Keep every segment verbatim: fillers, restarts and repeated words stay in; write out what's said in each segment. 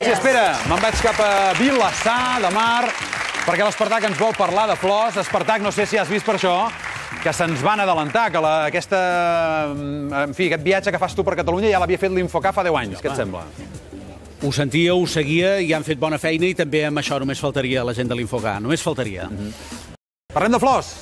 Sí, espera, me'n vaig cap a Vilassar de Mar, perquè l'Espartac ens vol parlar de flors. Espartac, no sé si has vist per això, que se'ns van adelantar, que la, aquesta, en fi, aquest viatge que fas tu per Catalunya ja l'havia fet l'Infocà fa deu anys. Què et sembla? Ho sentia, ho seguia i han fet bona feina i també amb això només faltaria la gent de l'Infocà. Només faltaria. Mm-hmm. Parlem de flors.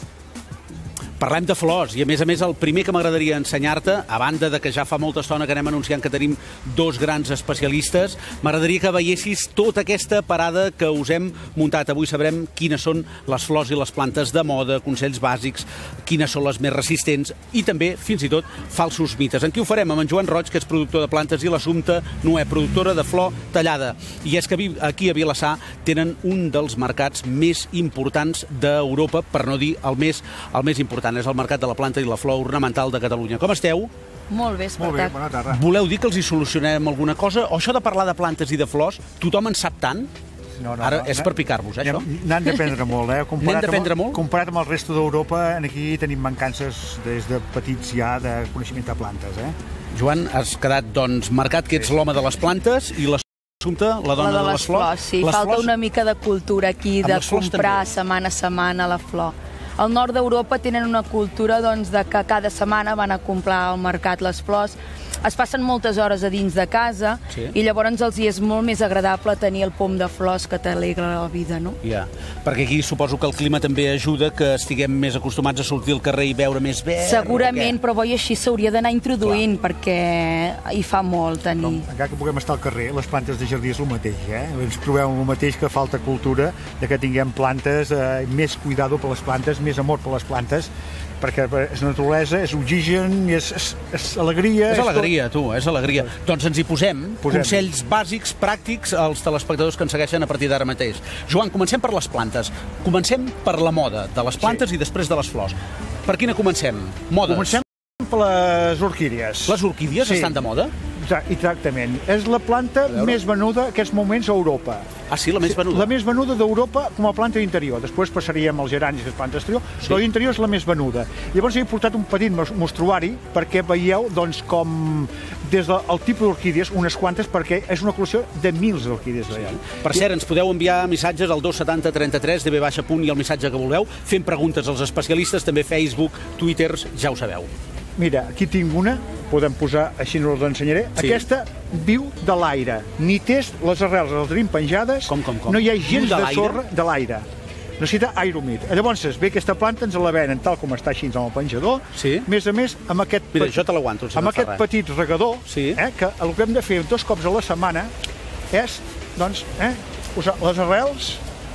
Parlem de flors i, a més a més, el primer que m'agradaria ensenyar-te, a banda de que ja fa molta estona que anem anunciant que tenim dos grans especialistes, m'agradaria que veiessis tota aquesta parada que us hem muntat. Avui sabrem quines són les flors i les plantes de moda, consells bàsics, quines són les més resistents i també, fins i tot, falsos mites. En qui ho farem? Amb en Joan Roig, que és productor de plantes, i l'Assumpta Noé, productora de flor tallada. I és que aquí a Vilassar tenen un dels mercats més importants d'Europa, per no dir el més, el més important. És el Mercat de la Planta i la Flor Ornamental de Catalunya. Com esteu? Molt bé, Espartac. Molt bé, bona tarda. Voleu dir que els hi solucionem alguna cosa? O això de parlar de plantes i de flors, tothom en sap tant? No, no, Ara no, és per picar-vos, eh, això? N'han d'aprendre molt, eh? N'hem d'aprendre molt? Comparat amb el resto d'Europa, aquí tenim mancances des de petits ja de coneixement de plantes, eh? Joan, has quedat, doncs, marcat que ets l'home de les plantes i l'Assumpta, la dona la de, de les flors. flors. Sí, les falta flors... una mica de cultura aquí, amb de comprar també. setmana a setmana la flor. Al nord d'Europa tenen una cultura doncs, de que cada setmana van a comprar al mercat les flors. Es passen moltes hores a dins de casa, sí. I llavors els hi és molt més agradable tenir el pom de flors que t'alegra la vida, no? Ja, perquè aquí suposo que el clima també ajuda que estiguem més acostumats a sortir al carrer i veure més verd. Segurament, però bo i així s'hauria d'anar introduint, clar, perquè hi fa molt tenir. Com, encara que puguem estar al carrer, les plantes de jardí és el mateix, eh? Ens trobem el mateix, que falta cultura, de que tinguem plantes, eh, més cuidado per les plantes, més amor per les plantes, perquè és naturalesa, és oxigen, és, és, és alegria... És alegria, tu, és alegria. Doncs ens hi posem, posem consells bàsics, pràctics, als telespectadors que ens segueixen a partir d'ara mateix. Joan, comencem per les plantes. Comencem per la moda de les plantes, sí, i després de les flors. Per quina comencem? Modes. Comencem per les orquídies. Les orquídies, sí, estan de moda? Exactament. És la planta més venuda en aquests moments a Europa. Ah, sí? La més venuda? La més venuda d'Europa com a planta d'interior. Després passaríem als geranis, les plantes d'exterior, sí, però l'interior és la més venuda. Llavors he portat un petit mostruari perquè veieu doncs, com des del tipus d'orquídies, unes quantes, perquè és una col·lecció de mils d'orquídies. Sí. Per cert, ens podeu enviar missatges al dos setanta trenta-tres, D B baixa punt, i el missatge que vulgueu, fent preguntes als especialistes, també Facebook, Twitters, ja ho sabeu. Mira, aquí tinc una, podem posar, així no us l'ensenyaré. Sí. Aquesta viu de l'aire. Ni té les arrels, les tenim penjades, com, com, com? No hi ha gens de, de sorra de l'aire. Necessita aire humit. Llavors, ve aquesta planta, ens la venen tal com està així en el penjador. Sí. A més a més, amb aquest, Mira, petit, això te l'aguanto, si amb no aquest petit regador, sí, eh, que el que hem de fer dos cops a la setmana és, doncs, eh, posar les arrels,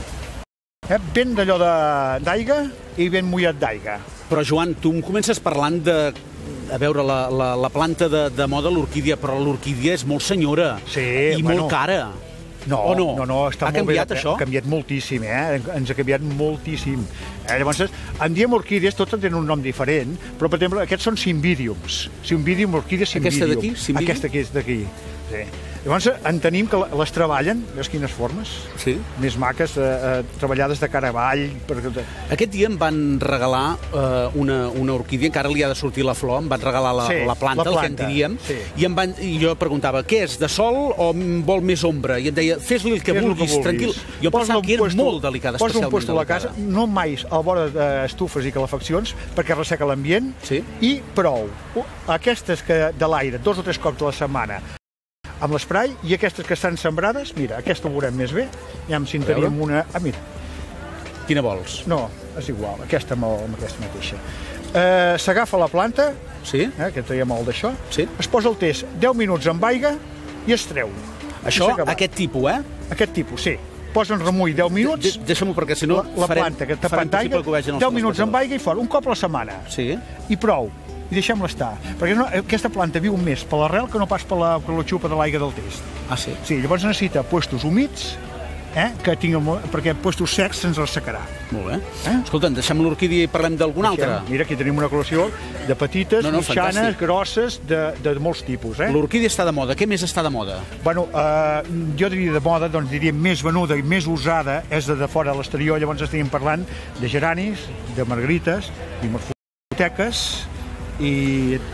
eh, ben d'allò d'aigua i ben mullat d'aigua. Però, Joan, tu em comences parlant de, a veure, la, la, la planta de, de moda, l'orquídia, però l'orquídia és molt senyora, sí, i bueno, molt cara. No, o no? no, no, està ha molt canviat bé, això? Ha canviat moltíssim, eh? Ens ha canviat moltíssim. Eh? Llavors, en diem orquídies, totes tenen un nom diferent, però, per exemple, aquests són cimbidiums. Cimbidium, orquídia, cimbidium. Aquesta d'aquí? Cimbidium? Aquesta que és d'aquí, sí. Llavors, en tenim que les treballen, veus quines formes? Sí. Més maques, eh, eh, treballades de cara avall. Per... Aquest dia em van regalar eh, una, una orquídia, encara li ha de sortir la flor, em van regalar la, sí, la, planta, la planta, el que en diríem, sí, i, em van, i jo preguntava, què és, de sol o vol més ombra? I em deia, fes-li el que vulguis, que vulguis, tranquil. Jo pensava que era puesto, molt delicada, especialment delicada. Posa un puesto a la casa, no mai al vora d'estufes i calefaccions, perquè resseca l'ambient, sí, i prou. Aquestes que de l'aire, dos o tres cops a la setmana, amb l'esprai, i aquestes que estan sembrades, mira, aquesta ho veurem més bé, ja em cintaríem una... Ah, mira. Quina vols? No, és igual, aquesta amb, amb aquesta mateixa. Eh, S'agafa la planta, sí, eh, que traiem molt d'això, sí, es posa el test deu minuts amb aigua i es treu. Això, aquest tipus, eh? Aquest tipus, sí. Posen remull deu minuts... De Deixa-m'ho, perquè si no la, la farem, planta que tapen d'aigua, deu minuts amb aigua i fora, un cop a la setmana. Sí. I prou. I deixem-la estar, perquè no, aquesta planta viu més per l'arrel que no pas per la, per la xupa de l'aigua del test. Ah, sí? Sí, llavors necessita puestos humits, eh, que tinc el, perquè puestos secs se'ns ressecarà. Molt bé. Eh? Escolta'm, deixem l'orquídia i parlem d'alguna altra. Mira, aquí tenim una col·lecció de petites, no, no, mitjanes, fantàstic, grosses, de, de molts tipus. Eh? L'orquídia està de moda. Què més està de moda? Bueno, eh, jo diria de moda, doncs diria més venuda i més usada és de, de fora a l'exterior, llavors estaríem parlant de geranis, de margarites, i morfoteques, i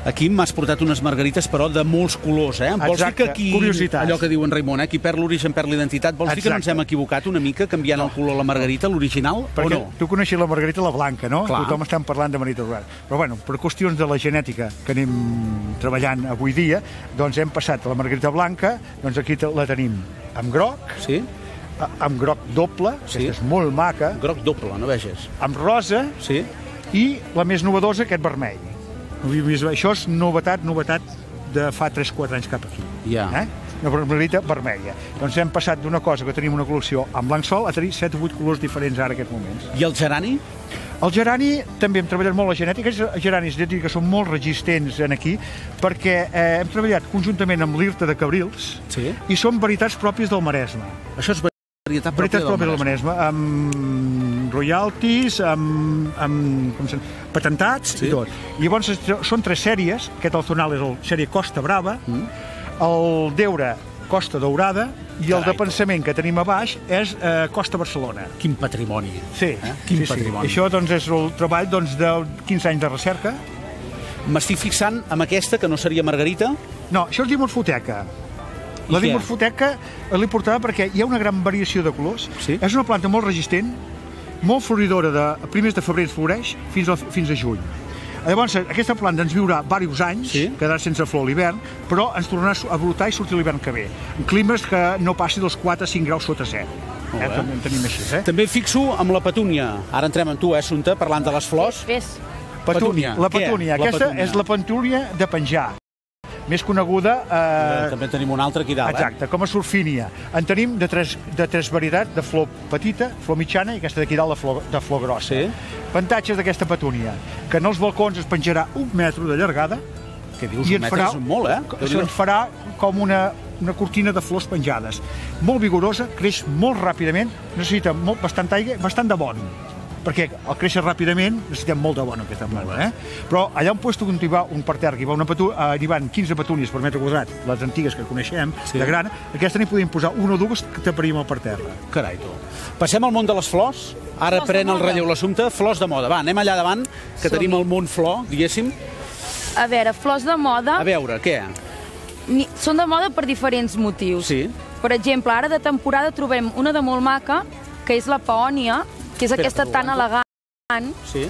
Aquí m'has portat unes margarites, però de molts colors, eh? Vols dir que aquí, curiositats. allò que diu en Raimon, eh? Qui perd l'origen perd l'identitat, vols dir que no ens hem equivocat una mica canviant el color a la margarita, l'original, o no? Tu coneixes la margarita, la blanca, no? Clar. Tothom estem parlant de margarita blanca. Però bueno, per qüestions de la genètica que anem treballant avui dia, doncs hem passat a la margarita blanca, doncs aquí la tenim amb groc, Sí? amb groc doble, Sí. que és molt maca, Groc doble, no veges? amb rosa Sí? i la més novedosa, aquest vermell. Això és novetat, novetat de fa tres quatre anys cap aquí. Ja. Eh? Una margarita vermella. Doncs hem passat d'una cosa que tenim una col·lecció amb blanc sol a tenir set o vuit colors diferents ara en aquests moments. I el gerani? El gerani també hem treballat molt la genètica. Els geranis que són molt resistents en aquí perquè eh, hem treballat conjuntament amb l'Irta de Cabrils Sí. i són varietats pròpies del Maresme. Això és varietat Varietats pròpia pròpies del del Maresme. Maresme, amb royalties, amb, amb com se, patentats Sí. i tot. I llavors són tres sèries, aquest el zonal és la sèrie Costa Brava, mm. el Deure Costa Daurada i el Carai, de pensament que tenim a baix és eh, Costa Barcelona. Quin patrimoni. Sí, Eh? Quin sí, sí. patrimoni. Això doncs, és el treball doncs, de quinze anys de recerca. M'estic fixant amb aquesta, que no seria margarita. No, això es diu morfoteca. I La què? dic morfoteca l'he portada perquè hi ha una gran variació de colors. Sí. És una planta molt resistent, molt floridora, de, a primers de febrer floreix fins a, fins a juny. Llavors, aquesta planta ens viurà diversos anys, Sí. quedarà sense flor a l'hivern, però ens tornarà a brotar i sortir l'hivern que ve. En climes que no passi dels quatre a cinc graus sota zero. Molt Eh? bé. També en tenim així, eh? També fixo amb la petúnia. Ara entrem amb tu, eh, Assumpta, parlant de les flors. Fes. Petúnia. La Què? petúnia. La Aquesta petúnia. és la petúnia de penjar. Més coneguda... Eh, També tenim una altra aquí dalt, Exacte, com a surfínia. En tenim de tres, de tres varietats, de flor petita, flor mitjana i aquesta d'aquí dalt de flor, de flor grossa. Sí. Avantatges d'aquesta petúnia, que en els balcons es penjarà un metre de llargada eh? Què dius? i Un ens metre farà, és molt, eh? això ens farà com una, una cortina de flors penjades. Molt vigorosa, creix molt ràpidament, necessita molt, bastant aigua, bastant de bon, perquè al créixer ràpidament necessitem molt de bon aquesta planta, eh? Però allà on puesto on hi va un parterre, hi va una petú, eh, hi van quinze petúnies per metre quadrat, les antigues que coneixem, Sí. de gran, aquesta n'hi podíem posar una o dues que taparíem el parterre. Carai, tu. Passem al món de les flors. Ara Flors de pren el moda. relleu l'Assumpta. Flors de moda. Va, anem allà davant, que Som-hi. tenim el món flor, diguéssim. A veure, flors de moda A veure, què? ni- són de moda per diferents motius. Sí. Per exemple, ara de temporada trobem una de molt maca, que és la peònia, que és Espera, aquesta que tan ho elegant, Sí.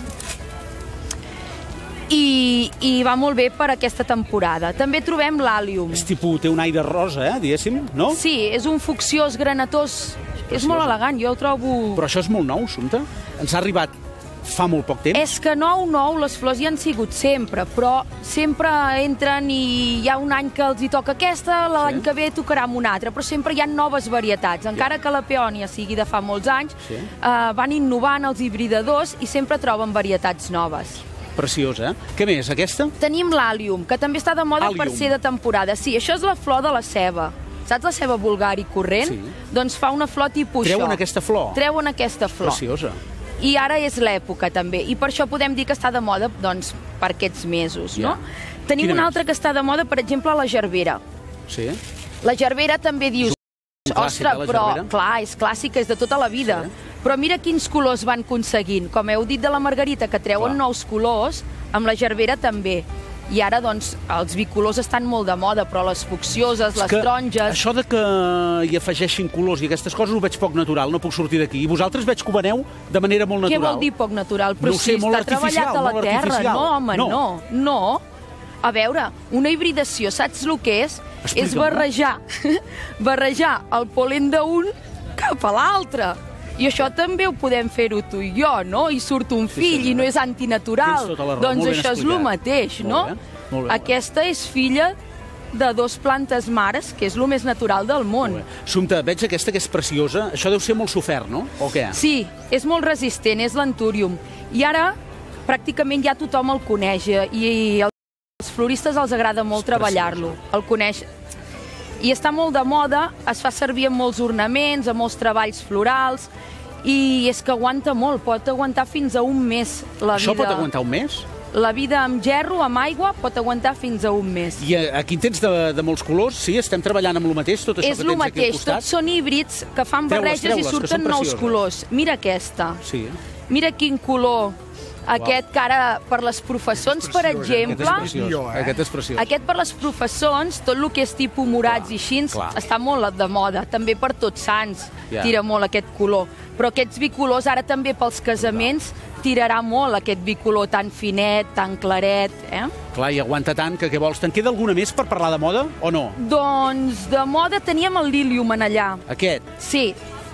i, i va molt bé per aquesta temporada. També trobem l'àlium. És tipus, té un aire rosa, eh, diguéssim, no? Sí, és un fucsiós granatós. És molt elegant, jo el trobo... Però això és molt nou, Assumpta. Ens ha arribat fa molt poc temps. És que nou, nou, les flors hi han sigut sempre, però sempre entren i hi ha un any que els hi toca aquesta, l'any Sí. que ve tocarà amb una altra, però sempre hi ha noves varietats. Encara que la peònia sigui de fa molts anys, Sí. eh, van innovant els hibridadors i sempre troben varietats noves. Preciosa, eh? Què més, aquesta? Tenim l'àlium, que també està de moda Àlium. per ser de temporada. Sí, això és la flor de la ceba. Saps la ceba vulgar i corrent? Sí. Doncs fa una flor tipus Treuen això. aquesta flor? Treuen aquesta flor. Preciosa. I ara és l'època, també. I per això podem dir que està de moda, doncs, per aquests mesos, Ja. no? Tenim Quina una més? altra que està de moda, per exemple, la gerbera. Sí. La gerbera també dius... un clàssic, Ostres, eh, la però, gerbera?" clar, és clàssica, és de tota la vida. Sí. Però mira quins colors van aconseguint. Com heu dit de la margarita, que treuen Clar. nous colors, amb la gerbera també. I ara, doncs, els bicolors estan molt de moda, però les fucsioses, les que taronges... Això de que hi afegeixin colors i aquestes coses ho veig poc natural, no puc sortir d'aquí. I vosaltres veig que ho veneu de manera molt Què natural. vol dir poc natural? Però No ho sé, si molt està treballat artificial, a la molt terra. artificial. No, home, No. no. No. A veure, una hibridació, saps el que és? Explica'm, És barrejar, barrejar el polen d'un cap a l'altre. I això també ho podem fer-ho tu i jo, no? I surt un fill senyora. i no és antinatural. Tens tota la raó, Doncs molt ben això és el explicat. mateix, Molt no? bé, molt bé, Aquesta és filla de dos plantes mares, que és el més natural del món. Molt bé. Assumpta, veig aquesta que és preciosa. Això deu ser molt sofert, no? O què? Sí, és molt resistent, és l'antúrium. I ara pràcticament ja tothom el coneix i als floristes els agrada molt treballar-lo, el coneix. I està molt de moda, es fa servir en molts ornaments, en molts treballs florals, i és que aguanta molt, pot aguantar fins a un mes la Això vida. pot aguantar un mes? La vida amb gerro, amb aigua, pot aguantar fins a un mes. I aquí en tens de, de molts colors? Sí, estem treballant amb el mateix, tot això És que el tens aquí al mateix, costat? tots són híbrids que fan Treu-les, barreges i treu-les, que surten són nous precioses. colors. Mira aquesta. Sí. Mira quin color Aquest que ara, per les professons, per exemple... Aquest és preciós. Aquest és preciós. Aquest per les professons, tot el que és tipus morats i així, està molt de moda. També per Tots Sants tira molt aquest color. Però aquests bicolors, ara també pels casaments, tirarà molt aquest bicolor tan finet, tan claret. Clar, i aguanta tant que què vols? Te'n queda alguna més per parlar de moda o no? Doncs de moda teníem el lílium en allà. Aquest? Sí.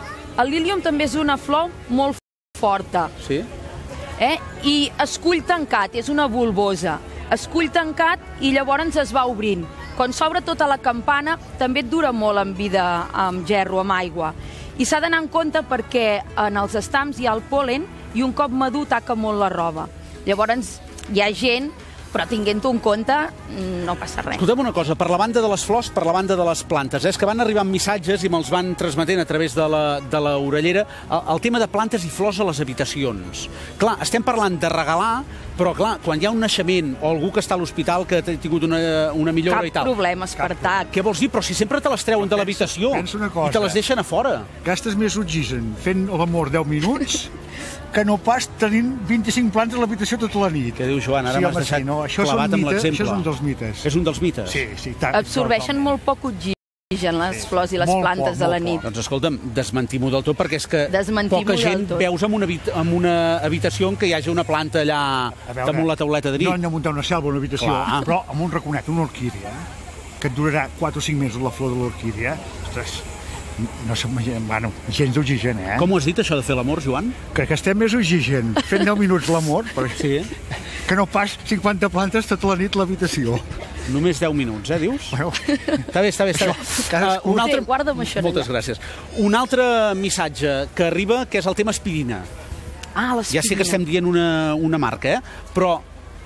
El lílium també és una flor molt forta. Sí? Eh? I escull tancat, és una bulbosa. Escull tancat i llavors es va obrint. Quan s'obre tota la campana també et dura molt en vida amb gerro, amb aigua. I s'ha d'anar en compte perquè en els estams hi ha el pol·len i un cop madur taca molt la roba. Llavors hi ha gent, però tinguent-ho en compte no passa res. Escolta'm una cosa, per la banda de les flors, per la banda de les plantes, és que van arribant missatges i me'ls van transmetent a través de la, de la orellera el, el tema de plantes i flors a les habitacions. Clar, estem parlant de regalar, però clar, quan hi ha un naixement o algú que està a l'hospital que ha tingut una, una millora Cap i tal... Cap problema, Espartac. Què vols dir? Però si sempre te les treuen de l'habitació i te les deixen a fora. Gastes més oxigen fent l'amor deu minuts que no pas tenint vint-i-cinc plantes a l'habitació tota la nit. Què diu, Joan? Ara sí, m'has deixat sí, no, clavat amb l'exemple. Això és un dels mites. És un dels mites? Sí, sí. Tant, absorbeixen molt poc oxigen les sí, flors i les plantes poc, de la nit. Poc. Doncs escolta'm, desmentim-ho del tot, perquè és que poca gent veus en una, en una habitació en què hi hagi una planta allà veure, damunt la tauleta de nit. No hem de muntar una selva a una habitació, clar, però amb un raconet, una orquídea, que et durarà quatre o cinc mesos la flor de l'orquídea, ostres, no som, bueno, gens d'oxigen, eh? Com ho has dit, això de fer l'amor, Joan? Que gastem més oxigen fent deu minuts l'amor, sí. que no pas cinquanta plantes tota la nit a l'habitació. Només deu minuts, eh, dius? Bueno, està bé, està bé. Està bé. Uh, un altre... Sí, guarda'm això. Moltes allà. Gràcies. Un altre missatge que arriba, que és el tema aspirina. Ah, l'aspirina. Ja sé que estem dient una, una marca, eh? Però...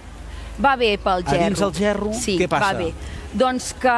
Va bé pel gerro. A dins el gerro, sí, què passa? Va bé. Doncs que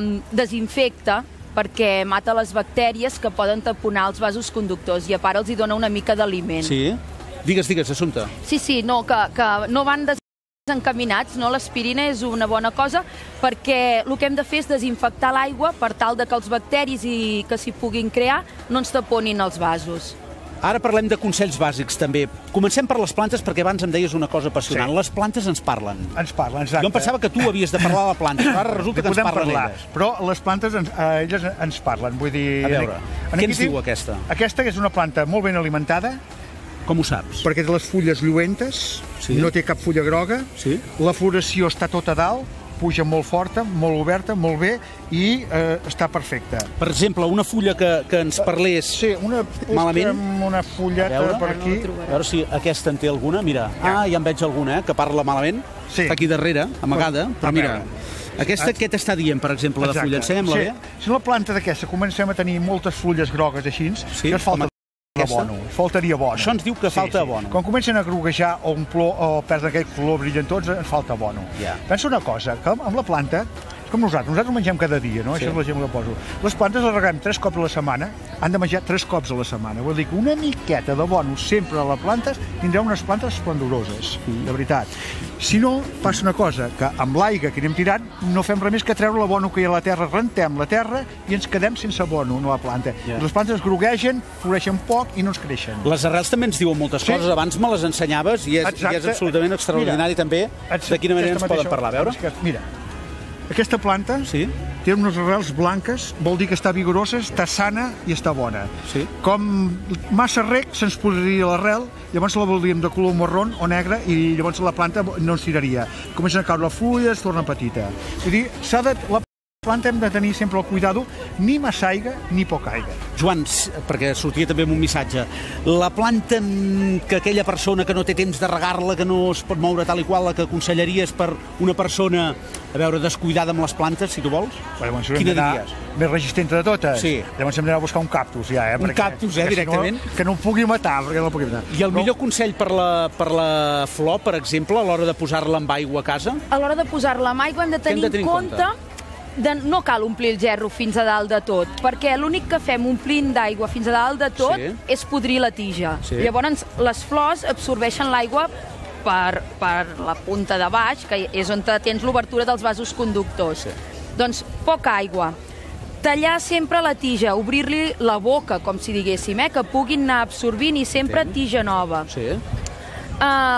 desinfecta, perquè mata les bactèries que poden taponar els vasos conductors i a part els hi dona una mica d'aliment. Sí? Digues, digues, Assumpta. Sí, sí, no, que, que no van desencaminats, no? L'aspirina és una bona cosa perquè el que hem de fer és desinfectar l'aigua per tal de que els bacteris i que s'hi puguin crear no ens taponin els vasos. Ara parlem de consells bàsics, també. Comencem per les plantes, perquè abans em deies una cosa apassionant. Sí. Les plantes ens parlen. Ens parlen, exacte. Jo em pensava que tu havies de parlar de la planta, però ara resulta que ens parlen parlar, elles. Però les plantes, ens, eh, elles ens parlen. Vull dir... A veure, en què ens diu aquesta? Aquesta és una planta molt ben alimentada. Com ho saps? Perquè té les fulles lluentes, sí. No té cap fulla groga, sí. La floració està tota a dalt, puja molt forta, molt oberta, molt bé i eh, està perfecta. Per exemple, una fulla que, que ens parlés sí, una, malament. Una fulleta per aquí. A veure si aquesta en té alguna. Mira, ja. Ah, ja en veig alguna, eh, que parla malament. Sí. Està aquí darrere, amagada, però mira. Aquesta, què t'està dient, per exemple, la fulla? Ensenyem-la sí. bé? Si la planta d'aquesta comencem a tenir moltes fulles grogues així, sí? que es falta abono, faltaria abono. Això ens diu que sí, falta sí. abono. Quan comencen a groguejar o, un plor, o perdre aquell color brillantós, ens falta abono. Yeah. Pensa una cosa, que amb la planta, com nosaltres, nosaltres mengem cada dia, no? Sí. Això és la gent que poso. Les plantes les reguem tres cops a la setmana, han de menjar tres cops a la setmana. Vull dir que una miqueta d'abono sempre a les plantes tindrà unes plantes esplendoroses, mm. de veritat. Si no, passa una cosa, que amb l'aigua que anem tirant no fem res més que treure l'abono que hi ha a la terra, rentem la terra i ens quedem sense abono a la planta. Yeah. Les plantes groguegen, floreixen poc i no ens creixen. Les arrels també ens diuen moltes sí. coses. Abans me les ensenyaves i és, i és absolutament extraordinari. Mira, també de quina manera ens poden parlar. A veure? Mira, aquesta planta sí? té unes arrels blanques, vol dir que està vigorosa, està sana i està bona. Sí? Com massa rec se'ns posaria l'arrel, llavors la voldríem de color marró o negre i llavors la planta no ens tiraria. Comencen a caure fulles, es torna petita. Vull dir, s'ha de... La planta hem de tenir sempre el cuidado, ni massa aigua ni poca aigua. Joan, perquè sortia també amb un missatge, la planta que aquella persona que no té temps de regar-la, que no es pot moure tal i qual, la que aconsellaries per una persona, a veure, descuidada amb les plantes, si tu vols? Bueno, quina diries? Més resistent de totes? Sí. Llavors hem d'anar a buscar un cactus, ja, eh? Un perquè, cactus, eh, directament? Si no, que no ho pugui matar, perquè no el pugui matar. I el no. millor consell per la, per la flor, per exemple, a l'hora de posar-la amb aigua a casa? A l'hora de posar-la amb aigua hem de tenir, hem de tenir en compte... compte de, no cal omplir el gerro fins a dalt de tot, perquè l'únic que fem omplint d'aigua fins a dalt de tot sí. és podrir la tija. Sí. Llavors, les flors absorbeixen l'aigua per, per la punta de baix, que és on tens l'obertura dels vasos conductors. Sí. Doncs poca aigua. Tallar sempre la tija, obrir-li la boca, com si diguéssim, eh? Que puguin anar absorbint i sempre tija nova. Sí. Uh,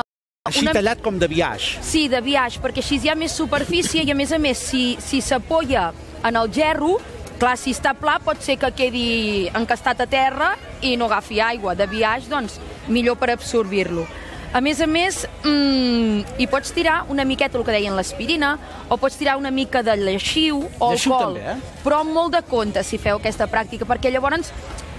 Així una... tallat com de biaix. Sí, de biaix, perquè així hi ha més superfície i, a més a més, si si s'apoya en el gerro, clar, si està pla pot ser que quedi encastat a terra i no agafi aigua. De biaix, doncs, millor per absorbir-lo. A més a més, mmm, hi pots tirar una miqueta, el que deien l'aspirina, o pots tirar una mica de lleixiu o Lleixiu alcohol. també, eh? Però amb molt de compte si feu aquesta pràctica, perquè llavors,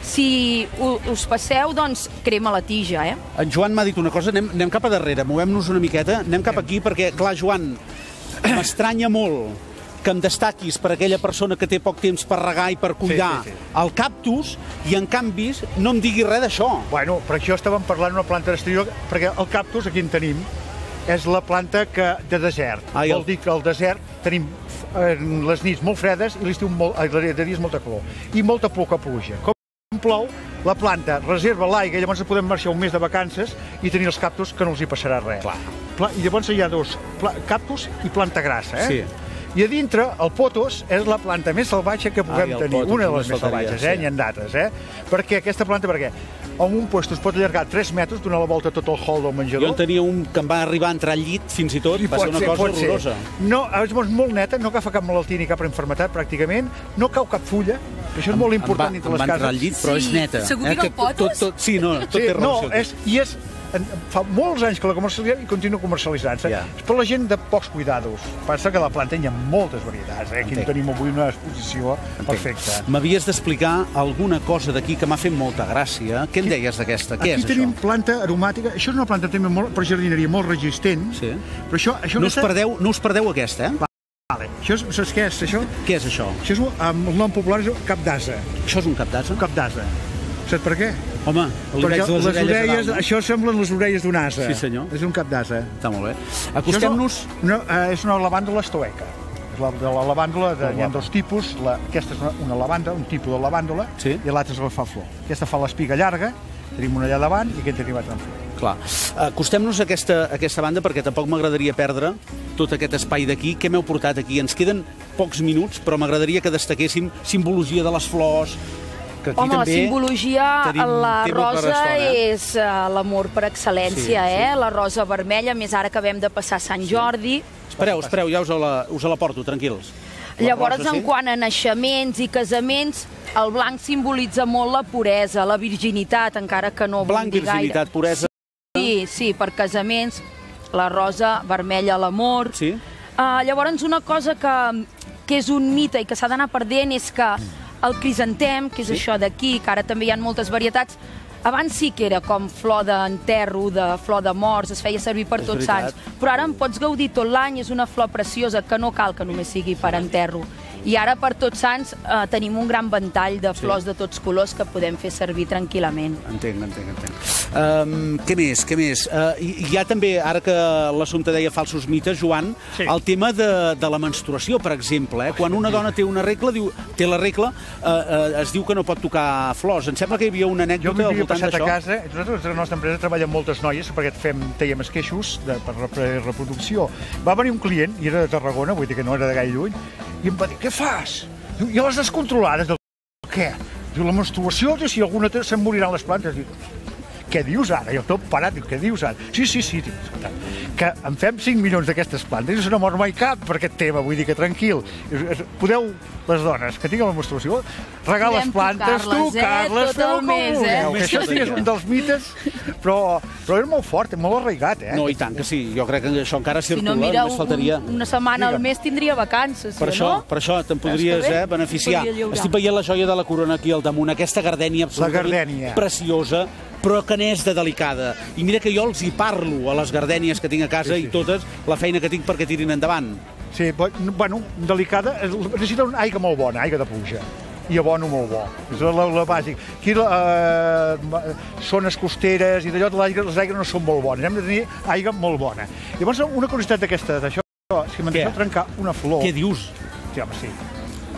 si us passeu, doncs crema la tija, eh? En Joan m'ha dit una cosa, anem, anem cap a darrere, movem-nos una miqueta, anem cap aquí, perquè, clar, Joan, m'estranya molt que em destaquis per aquella persona que té poc temps per regar i per cuidar sí, sí, sí. el cactus i, en canvi, no em diguis res d'això. Bueno, per això estàvem parlant d'una planta d'exterior, perquè el cactus, aquí en tenim, és la planta que, de desert. Ah, Vol dir que al desert tenim eh, les nits molt fredes i l'estiu molt, eh, de dies molta calor. I molta poca pluja. Com plou, la planta reserva l'aigua i llavors podem marxar un mes de vacances i tenir els cactus que no els hi passarà res. Clar. Pla, I llavors hi ha dos, pla, cactus i planta grassa, eh? Sí. I a dintre, el potos és la planta més salvatge que puguem Ai, tenir, potos, una de només les més faltaria, salvatges, sí. eh? N'hi ha dates, eh? Perquè aquesta planta, perquè en un puesto es pot allargar tres metres, donar la volta a tot el hall del menjador. Jo en tenia un que em va arribar a entrar al llit, fins i tot, I va ser una ser, cosa pot ser. horrorosa. No, és molt neta, no agafa cap malaltia ni cap enfermetat, pràcticament, no cau cap fulla, això és molt important em va, dintre les em va entrar cases. al llit, però és neta. Segur que que el potos? Tot, tot, sí, no, tot Sí, té no, relació. és, i és, en, fa molts anys que la comercialitzem i continua comercialitzant-se. Ja. És per la gent de pocs cuidados. Passa que a la planta hi ha moltes varietats. Eh? Aquí en tenim avui una exposició perfecta. M'havies d'explicar alguna cosa d'aquí que m'ha fet molta gràcia. Què en deies d'aquesta? Què Aquí és tenim això? planta aromàtica. Això és una planta també molt, per jardineria molt resistent. Sí. Però això, això No us, perdeu, no us perdeu aquesta, eh? Vale. Això és, saps què és, això? Què és això? Això és, un- amb el nom popular és cap d'ase. Això és un cap d'ase? Un cap d'ase. Saps per què? Home, li Perquè veig les, les orelles, a dalt, no? això semblen les orelles d'un ase. Sí, senyor. És un cap d'ase. Està molt bé. Acostem-nos... Això és una, eh, és una lavàndula estoeca. És la, de la lavàndula, de, hi ha dos tipus. La, aquesta és una, una lavanda, un tipus de lavàndula, Sí. i l'altra és la fa flor. Aquesta fa l'espiga llarga, tenim una allà davant i aquesta arribat en flor. Clar. Acostem-nos a aquesta, a aquesta banda perquè tampoc m'agradaria perdre tot aquest espai d'aquí. Què m'heu portat aquí? Ens queden pocs minuts, però m'agradaria que destaquéssim simbologia de les flors, que aquí Home, la també simbologia, tenim la tema per rosa estona, eh? és uh, l'amor per excel·lència, Sí, sí. eh? La rosa vermella, més ara que acabem de passar Sant Jordi. Espereu, espereu, ja us la, us la porto, tranquils. La Llavors, rosa, sí? en quant a naixements i casaments, el blanc simbolitza molt la puresa, la virginitat, encara que no Blanc, vull dir gaire. virginitat, puresa... Sí, sí, per casaments, la rosa vermella, l'amor. Sí? Uh, llavors, una cosa que, que és un mite i que s'ha d'anar perdent és que el crisantem, que és Sí. això d'aquí, que ara també hi ha moltes varietats, abans sí que era com flor d'enterro, de flor de morts, es feia servir per És tots veritat. sants, però ara en pots gaudir tot l'any, és una flor preciosa que no cal que només sigui per enterro. I ara per tots sants eh, tenim un gran ventall de flors de tots colors que podem fer servir tranquil·lament. Entenc, entenc, entenc. Um, què més, què més? Uh, hi, hi ha també, ara que l'assumpte deia falsos mites, Joan, Sí. el tema de, de la menstruació, per exemple. Eh? Quan una dona té una regla, diu, té la regla, uh, uh, es diu que no pot tocar flors. Em sembla que hi havia una Jo anècdota al m'havia voltant passat a d'això. casa, nosaltres a la nostra empresa treballen moltes noies perquè fem, tèiem esqueixos de, per repre- reproducció. Va venir un client, i era de Tarragona, vull dir que no era de gaire lluny, i em va dir, què fas? Diu, i a les descontrolades? Diu, què? Diu, la menstruació, diu, si alguna té, se'n moriran les plantes. Diu, què dius ara? Jo tot parat, diu, què dius ara? Sí, sí, sí, diu, que en fem cinc milions d'aquestes plantes i no se n'ha mort mai cap per aquest tema, vull dir que tranquil. Podeu, les dones que tinguin la menstruació, regar les Podem plantes, tocar-les, eh? tocar-les, Tot feu el com mes, eh? vulgueu. Que Més això sí que és un dels mites, però, però és molt fort, molt arraigat, eh? No, i tant que sí. Jo crec que això encara Si circula, no, mira, només faltaria... un, una setmana al mes tindria vacances, Per sí això, o no? per això te'n podries Està bé? eh, beneficiar. Podria lliurar. Estic veient la joia de la corona aquí al damunt, aquesta gardènia absolutament gardènia. preciosa, però que n'és de delicada. I mira que jo els hi parlo a les gardènies que tinc a casa Sí, sí. i totes la feina que tinc perquè tirin endavant. Sí, bo- bueno, delicada, eh, necessita una aigua molt bona, aigua de pluja, i abono molt bo. És la, la bàsic. Aquí eh, zones costeres i d'allò, l'aigua- les aigües no són molt bones, hem de tenir aigua molt bona. Llavors, una curiositat d'aquesta, d'això, si m'han Què? deixat trencar una flor... Què dius? Sí, home, sí.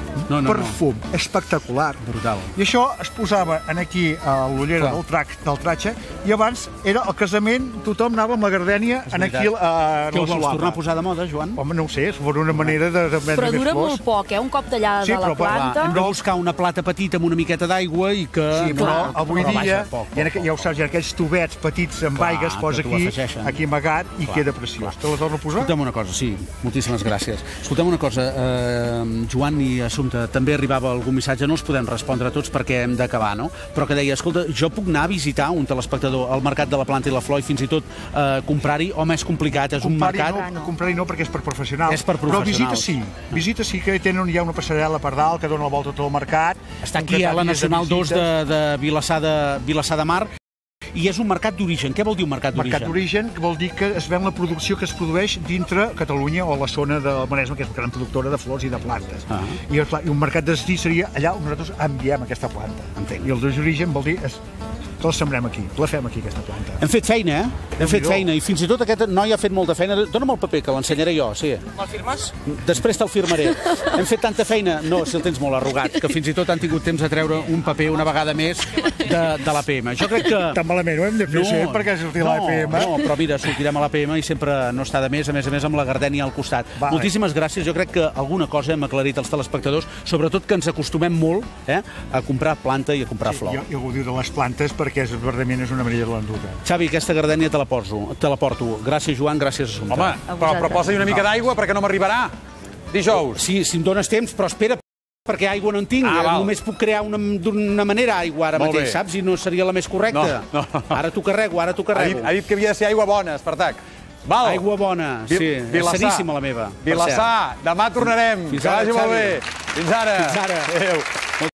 No, no, perfum, no. espectacular. Brutal. I això es posava en aquí a l'ullera del, trac, del tratge, i abans era el casament, tothom anava amb la gardènia en aquí a, a Què ho la vols solapa. tornar a posar de moda, Joan? Home, no ho sé, és una manera de, de Però dura molt poc, eh? Un cop tallada Sí, de la però, clar, planta... Hem de buscar una plata petita amb una miqueta d'aigua i que... Sí, però Clar. avui Però dia, vaja, poc, poc, ja, en aqu- ja ho saps, hi ha aquells tubets petits amb Clar, aigues, que posa t'ho aquí, afegeixen. aquí amagat i Clar, queda preciós. Te la torno a posar? Escolta'm una cosa, sí, moltíssimes gràcies. Escolta'm una cosa, eh, Joan i Assumpta, també arribava algun missatge, no els podem respondre a tots perquè hem d'acabar, no? Però que deia, escolta, jo puc anar a visitar un telespectador al Mercat de la Planta i la Flor i fins i tot eh, comprar-hi, home, és complicat, és un Comprar-hi mercat... no, comprar-hi no, perquè és per professionals. És per Però visita professionals. sí. Visita sí que tenen ja una passarel·la per dalt que dona la volta a tot el mercat. Està aquí a la Nacional dos de, de, Vilassar de Vilassar de Mar i és un mercat d'origen. Què vol dir un mercat d'origen? Mercat d'origen, que vol dir que es ven la producció que es produeix dintre Catalunya o la zona del Maresme, que és una gran productora de flors i de plantes. Ah. I, clar, I un mercat de destí seria allà on nosaltres enviem aquesta planta. Entenc. I el d'origen vol dir es, que la sembrem aquí, la fem aquí, aquesta planta. Hem fet feina, eh? Hem fet Déu-n'hi-do. feina i fins i tot aquest noi ha fet molta feina. Dóna'm el paper, que l'ensenyaré jo, sí. Me'l firmes? Després te'l firmaré. Hem fet tanta feina... No, si el tens molt arrugat, que fins i tot han tingut temps de treure un paper una vegada més de, de l'A P M. Jo crec que... Tan malament ho hem de fer, sí, perquè sortir no, l'A P M. No, però mira, sortirem a l'A P M i sempre no està de més, a més a més amb la gardènia al costat. Vale. Moltíssimes gràcies. Jo crec que alguna cosa hem aclarit als telespectadors, sobretot que ens acostumem molt eh, a comprar planta i a comprar flor. Jo, jo ho diu de les plantes perquè és, verdament és una manera de l'enduta. Xavi, aquesta gardènia te la, poso, te la porto. Gràcies, Joan, gràcies, Assumpta. Home, però, però posa-hi una mica d'aigua perquè no m'arribarà. Dijous. Sí, si em dones temps, però espera, perquè aigua no en tinc. Ah, val. Només puc crear una- d'una manera aigua ara Molt mateix, bé. saps? I no seria la més correcta. No, no. Ara t'ho carrego, ara t'ho Ha dit, carrego. ha dit que havia de ser aigua bona, Espartac. Val. Aigua bona, Vi- sí. Vilassar. És seríssima la meva. per Vilassar, demà tornarem. Fins Que ara, vagi molt Xavi. bé. Fins ara. Fins ara. Adéu.